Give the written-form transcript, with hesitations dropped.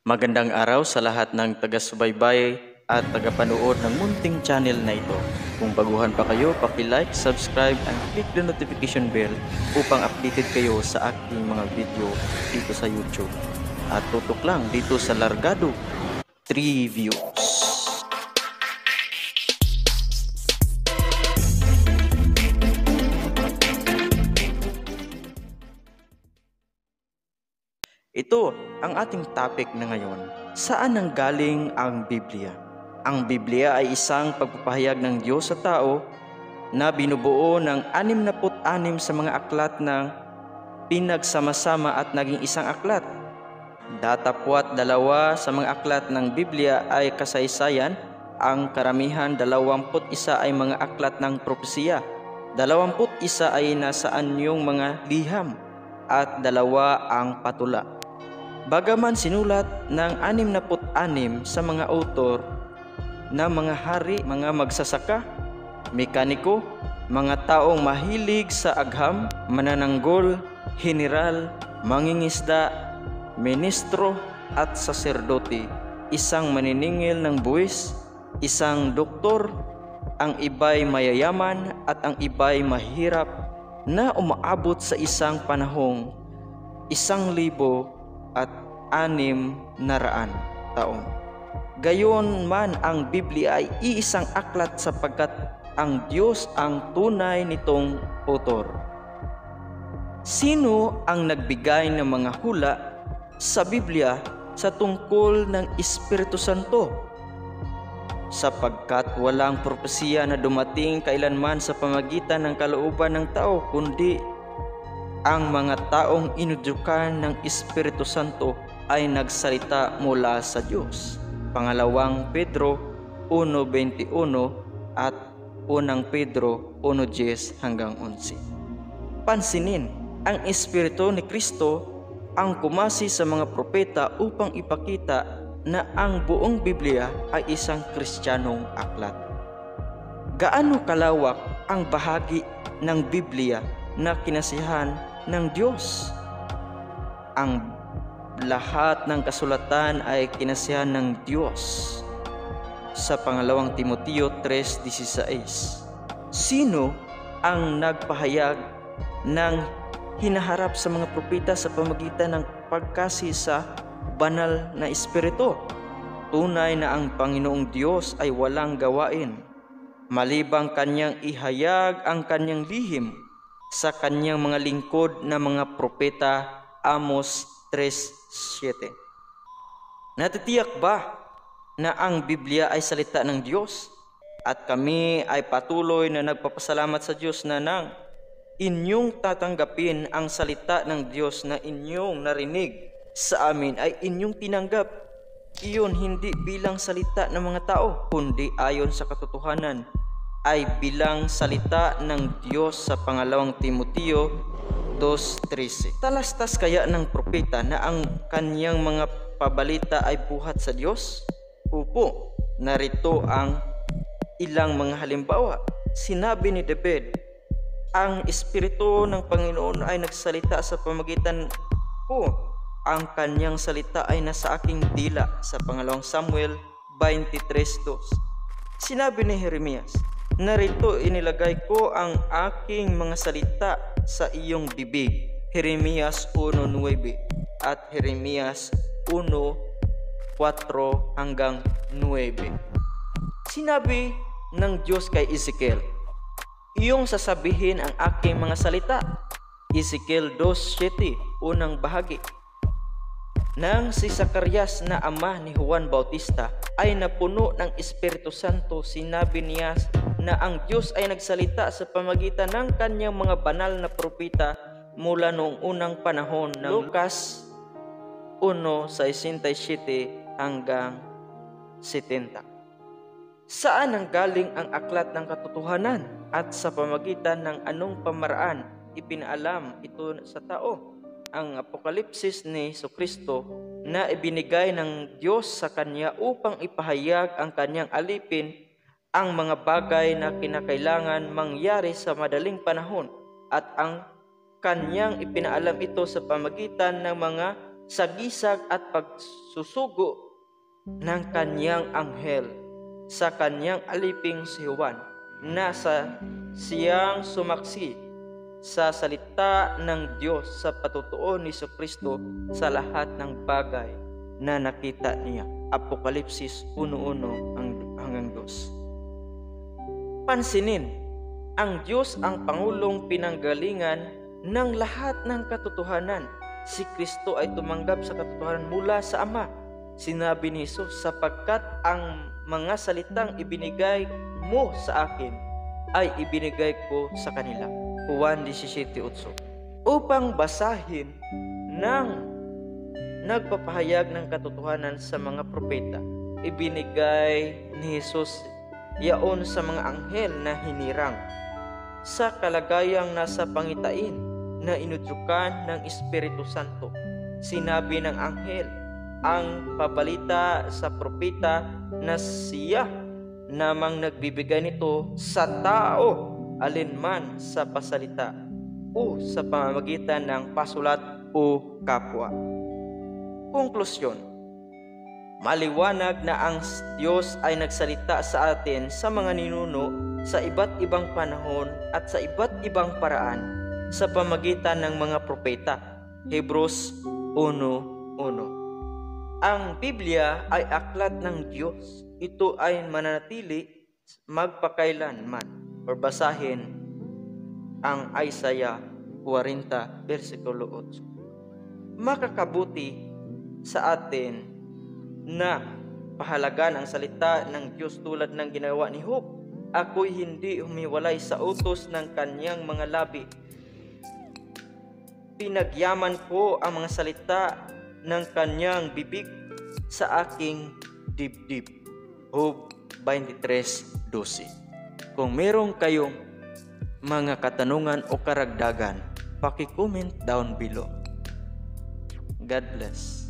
Magandang araw sa lahat ng taga-subaybay at tagapanood ng munting channel na ito. Kung baguhan pa kayo, paki-like, subscribe, and click the notification bell upang updated kayo sa aking mga video dito sa YouTube. At tutok lang dito sa Largado 3 Views. Ito ang ating topic na ngayon. Saan nanggaling ang Biblia? Ang Biblia ay isang pagpapahayag ng Diyos sa tao na binubuo ng 66 sa mga aklat ng pinagsama-sama at naging isang aklat. Datapwat 2 sa mga aklat ng Biblia ay kasaysayan, ang karamihan 21 ay mga aklat ng propesiya, 21 ay nasaan yung mga liham, at 2 ang patula. Bagaman sinulat ng 66 sa mga autor na mga hari, mga magsasaka, mekaniko, mga taong mahilig sa agham, manananggol, general, mangingisda, ministro at saserdote, isang maniningil ng buwis, isang doktor, ang iba'y mayayaman at ang iba'y mahirap, na umaabot sa isang panahong 1,600 taon. Gayon man, ang Biblia ay iisang aklat sapagkat ang Diyos ang tunay nitong autor. Sino ang nagbigay ng mga hula sa Biblia sa tungkol ng Espiritu Santo? Sapagkat walang propesiya na dumating kailanman sa pamagitan ng kalooban ng tao, kundi ang mga taong inudyukan ng Espiritu Santo ay nagsalita mula sa Diyos. Pangalawang Pedro 1:21 at unang Pedro 1:10-11. Pansinin, ang Espiritu ni Kristo ang kumasi sa mga propeta upang ipakita na ang buong Biblia ay isang Kristiyanong aklat. Gaano kalawak ang bahagi ng Biblia na kinasihan ng Diyos? Ang lahat ng kasulatan ay kinasihan ng Diyos. Sa pangalawang Timoteo 3:16, sino ang nagpahayag ng hinaharap sa mga propeta sa pamagitan ng pagkasi sa banal na Espiritu? Tunay na ang Panginoong Diyos ay walang gawain, malibang kanyang ihayag ang kanyang lihim sa kanyang mga lingkod na mga propeta. Amos 3:7. Natitiyak ba na ang Biblia ay salita ng Diyos? At kami ay patuloy na nagpapasalamat sa Diyos na nang inyong tatanggapin ang salita ng Diyos na inyong narinig sa amin ay inyong tinanggap. Iyon hindi bilang salita ng mga tao, kundi ayon sa katotohanan ay bilang salita ng Diyos. Sa pangalawang Timoteo 2:13. Talastas kaya ng propeta na ang kanyang mga pabalita ay buhat sa Diyos? Opo, narito ang ilang mga halimbawa. Sinabi ni David, ang Espiritu ng Panginoon ay nagsalita sa pamagitan ko. Ang kanyang salita ay nasa aking dila. Sa pangalawang Samuel 23:2. Sinabi ni Jeremias, narito inilagay ko ang aking mga salita sa iyong bibig. Jeremias 1:9 at Jeremias 1:4-9. Sinabi ng Diyos kay Ezekiel, iyong sasabihin ang aking mga salita. Ezekiel 2:7, unang bahagi. Nang si Zacarias na ama ni Juan Bautista ay napuno ng Espiritu Santo, sinabi niya na ang Diyos ay nagsalita sa pamagitan ng kanyang mga banal na propeta mula noong unang panahon ng Lucas 1:67-70. Saan nanggaling ang aklat ng katotohanan at sa pamagitan ng anong pamaraan ipinaalam ito sa tao? Ang Apokalipsis ni Jesucristo na ibinigay ng Diyos sa kanya upang ipahayag ang kanyang alipin, ang mga bagay na kinakailangan mangyari sa madaling panahon, at ang kanyang ipinaalam ito sa pamagitan ng mga sagisag at pagsusugo ng kanyang anghel sa kanyang aliping si Juan, nasa siyang sumaksi sa salita ng Diyos sa patutuo ni Jesucristo sa lahat ng bagay na nakita niya. Apokalipsis 1:1-2. Pansinin, ang Diyos ang Pangulong pinanggalingan ng lahat ng katotohanan. Si Kristo ay tumanggap sa katotohanan mula sa Ama. Sinabi ni Jesus, sapagkat ang mga salitang ibinigay mo sa akin ay ibinigay ko sa kanila. Juan 17:8. Upang basahin ng nagpapahayag ng katotohanan sa mga propeta, ibinigay ni Jesus yaon sa mga anghel na hinirang sa kalagayang nasa pangitain na inudyukan ng Espiritu Santo. Sinabi ng anghel ang pabalita sa propeta na siya namang nagbibigay nito sa tao alinman sa pasalita o sa pamamagitan ng pasulat o kapwa. Konklusyon, maliwanag na ang Diyos ay nagsalita sa atin sa mga ninuno sa iba't ibang panahon at sa iba't ibang paraan sa pamamagitan ng mga propeta. Hebrews 1:1. Ang Biblia ay aklat ng Diyos. Ito ay mananatili magpakailanman. Or basahin ang Isaiah 40:8. Makakabuti sa atin na pahalagan ang salita ng Diyos tulad ng ginawa ni Job. Ako'y hindi humiwalay sa utos ng kanyang mga labi. Pinagyaman ko ang mga salita ng kanyang bibig sa aking dibdib. Job 23:12. Kung meron kayong mga katanungan o karagdagan, paki-comment down below. God bless.